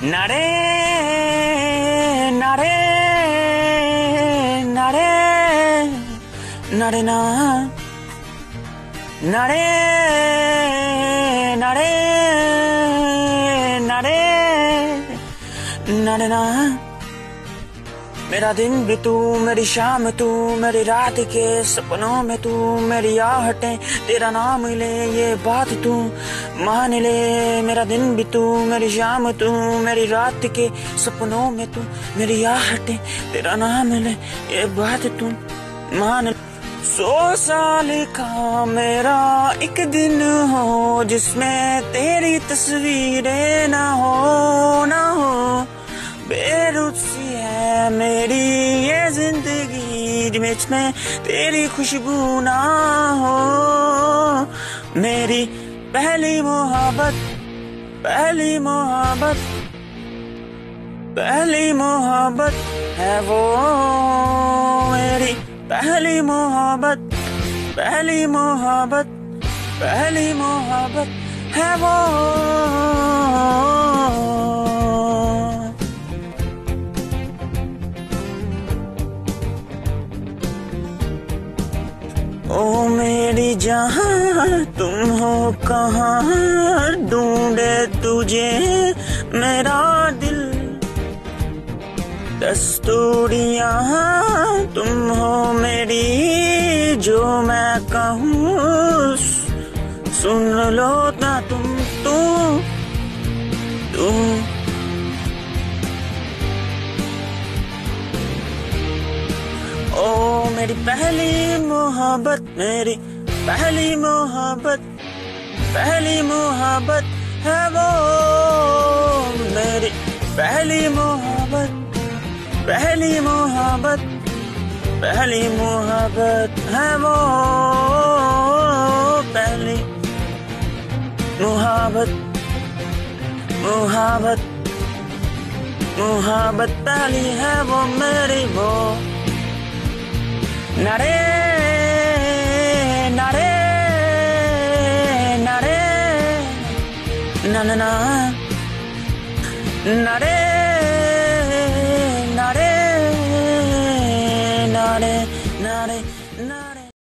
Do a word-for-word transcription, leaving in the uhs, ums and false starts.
नरे नरे नरे नरे ना नरे नरे नरे नरे ना। मेरा दिन भी तू, मेरी शाम तू, मेरी रात के सपनों में तू, मेरी आहटें तेरा नाम ले, ये बात तू मान ले। मेरा दिन भी तू, मेरी शाम तू, मेरी रात के सपनों में तू, मेरी आहटें तेरा नाम ले, ये बात तू मान ले। सौ साल का मेरा एक दिन हो जिसमें तेरी तस्वीरें ना हो ना हो। बेरुखी है मेरी ये जिंदगी जिसमें तेरी खुशबू ना हो। मेरी पहली मोहब्बत पहली मोहब्बत पहली मोहब्बत है वो। मेरी पहली मोहब्बत पहली मोहब्बत पहली मोहब्बत है वो। ओ मेरी जहां तुम हो कहाँ, ढूंढे तुझे मेरा दिल। दस्तूरियां तुम हो मेरी, जो मैं कहूँ सुन लो ना तुम तू तू। ओ मेरी पहली मोहब्बत मेरी पहली मोहब्बत पहली मोहब्बत है वो। मेरी पहली मोहब्बत पहली मोहब्बत पहली मोहब्बत है वो। पहली मोहब्बत मोहब्बत मोहब्बत पहली है वो मेरी वो। नरे नरे नरे ना ना ना नरे